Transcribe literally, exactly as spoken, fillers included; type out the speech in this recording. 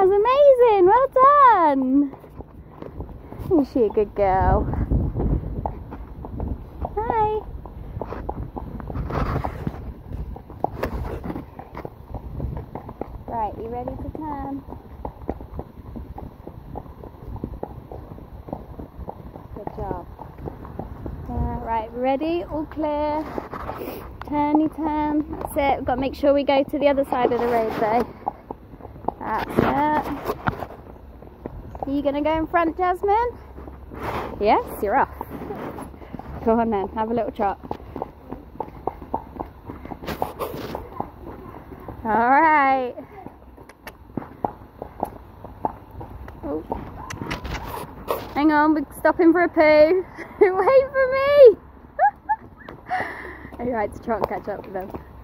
was amazing. Well done. Is she a good girl? Hi. Right, you ready to turn? Good job. Yeah, right, ready? All clear. Turny turn. That's it. We've got to make sure we go to the other side of the road though. That's it. Are you going to go in front, Jasmine? Yes, you're off. Go on then, have a little trot. Alright. Oh. Hang on, we're stopping for a poo. Wait for me! Are you right to trot and catch up with them?